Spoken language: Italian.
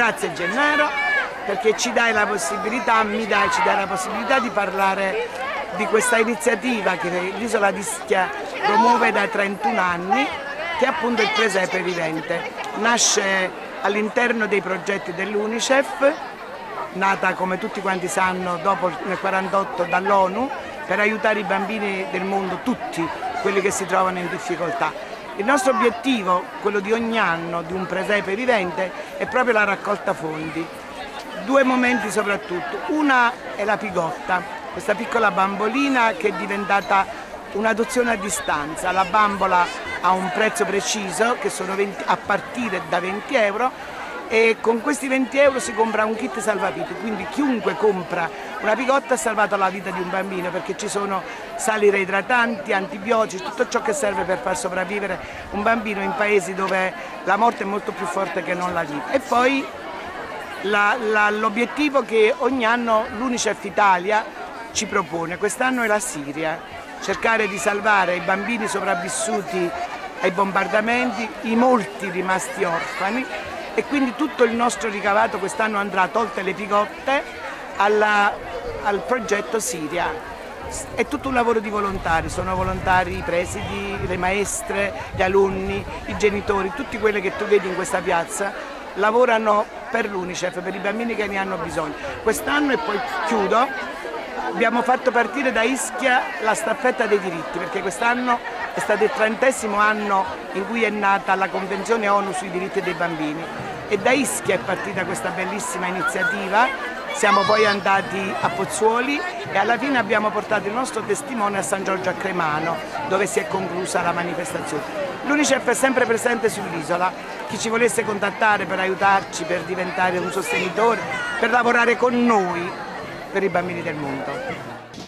Grazie Gennaro, perché ci dai la possibilità, ci dai la possibilità di parlare di questa iniziativa che l'Isola di Ischia promuove da 31 anni, che è appunto il presepe vivente. Nasce all'interno dei progetti dell'UNICEF, nata come tutti quanti sanno dopo nel 1948 dall'ONU, per aiutare i bambini del mondo, tutti quelli che si trovano in difficoltà. Il nostro obiettivo, quello di ogni anno di un presepe vivente, è proprio la raccolta fondi. Due momenti soprattutto, una è la Pigotta, questa piccola bambolina che è diventata un'adozione a distanza. La bambola ha un prezzo preciso, che sono a partire da 20 euro, e con questi 20 euro si compra un kit salvavita, quindi chiunque compra una Pigotta ha salvato la vita di un bambino, perché ci sono sali reidratanti, antibiotici, tutto ciò che serve per far sopravvivere un bambino in paesi dove la morte è molto più forte che non la vita. E poi l'obiettivo che ogni anno l'UNICEF Italia ci propone, quest'anno è la Siria, cercare di salvare i bambini sopravvissuti ai bombardamenti, i molti rimasti orfani, e quindi tutto il nostro ricavato quest'anno andrà, tolte le Pigotte, al progetto Siria. È tutto un lavoro di volontari, sono volontari i presidi, le maestre, gli alunni, i genitori, tutti quelli che tu vedi in questa piazza lavorano per l'UNICEF, per i bambini che ne hanno bisogno. Quest'anno, e poi chiudo, abbiamo fatto partire da Ischia la staffetta dei diritti, perché quest'anno è stato il 30° anno in cui è nata la Convenzione ONU sui diritti dei bambini, e da Ischia è partita questa bellissima iniziativa. Siamo poi andati a Pozzuoli e alla fine abbiamo portato il nostro testimone a San Giorgio a Cremano, dove si è conclusa la manifestazione. L'UNICEF è sempre presente sull'isola, chi ci volesse contattare per aiutarci, per diventare un sostenitore, per lavorare con noi per i bambini del mondo.